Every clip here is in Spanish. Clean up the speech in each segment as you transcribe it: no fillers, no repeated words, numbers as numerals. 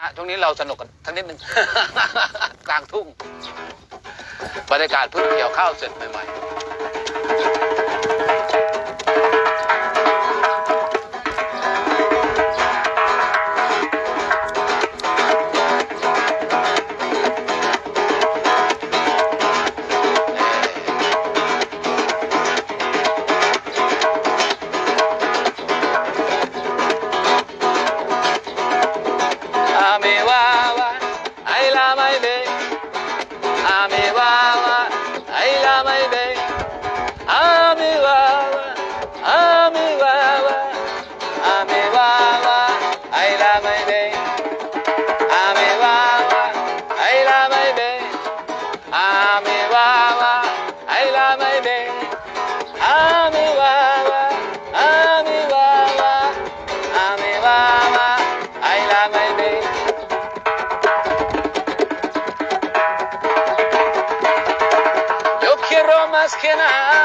ช่วงนี้เราสนุกกันทักนิดนึง กลางทุ่งบรรยากาศเพิ่งเกี่ยวข้าวเสร็จใหม่más que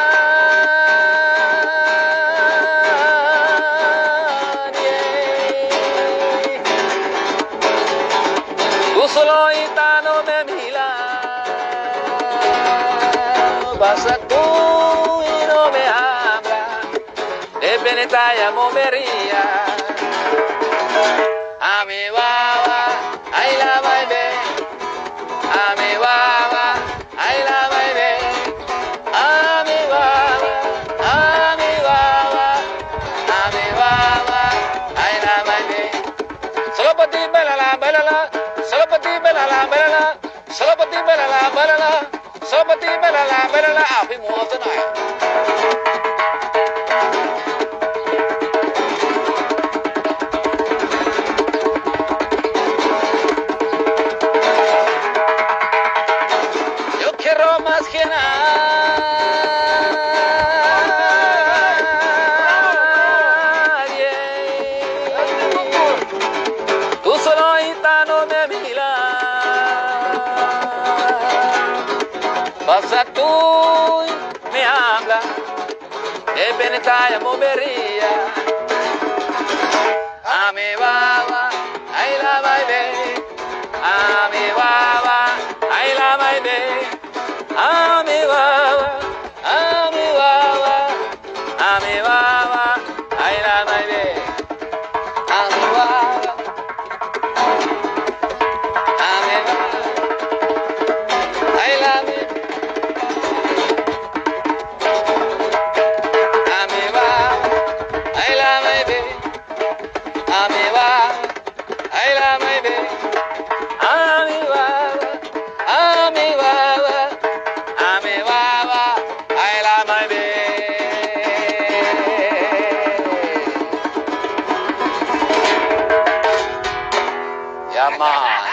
nadie. Tú solo gitano de mi lado, pasa tú y no me hablas, de peneta y movería. A mi baba, ay la baile, a mi baba, ay la baile.พี่หมูเอาซะหน่อยYo quiero más que nadie. Tú solo gitano de mi lado. Pasa tú y me habla de peneta y movería. A mi baba, ahí la bailé. A mi baba, ahí la bailé. A mi baba, a mi baba, a mi baba, ahí la bailé. A mi baba, a mi baba, ahí la bailé. A mi baba, ahí la bailé. A mi baba, ahí la bailé. A mi baba, a mi baba. Come on.